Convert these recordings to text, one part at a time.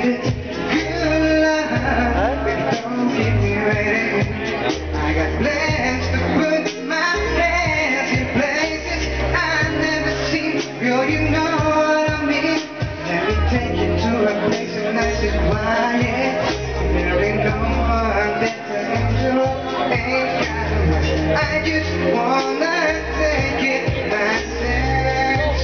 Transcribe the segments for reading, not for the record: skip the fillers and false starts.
baby. Good love, baby, don't keep me waiting. I got plans to put my hands in places I've never seen. Girl, you know what I mean. Let me take you to a place that's nice and quiet. There ain't no one that ain't got much. I just wanna take it myself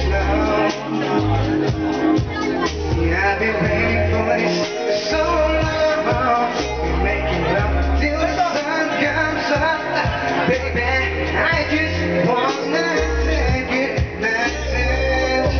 slow. Yeah, I've been waiting for this so long. We're making love till the sun comes up. Baby, I just wanna take it myself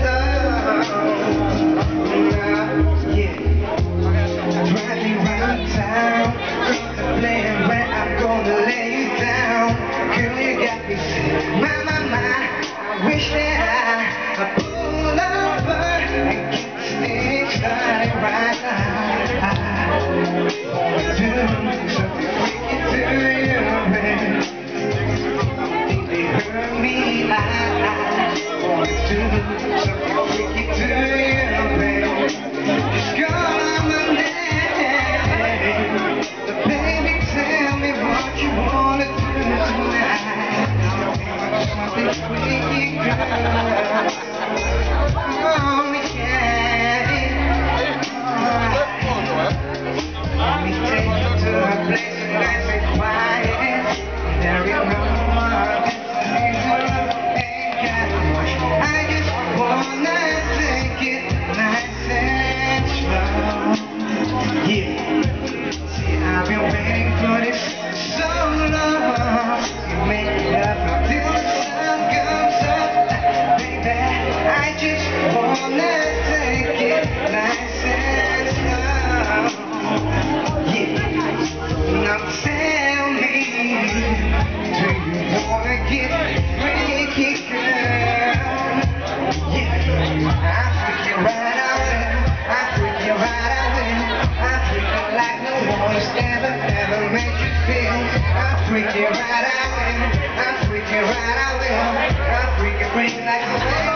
slow. Yeah, driving around town, contemplating where I'm gonna lay you down. Girl, you got me saying, my, I wish that I could pull over and get this thing started right now. I wanna do something wicked to you, man. Think they hurt me, I wanna do something wicked to you, man. Just call my name, but baby, tell me what you wanna do tonight. Something wicked, girl. Oh, yeah. Let me take you to a place nice and quiet. There is no one ain't got much. I just wanna take it nice and slow. Yeah. See, I've been waiting for this so long. You make love until the sun comes up. Baby, I just wanna take it nice and slow. Yeah. Now tell me, do you wanna get freaky, girl? Yeah. I freak you right out there. I freak you right out there. I freak you like no one has ever made you feel. I freak you right out there. I freak you right out there. I freak you like no one.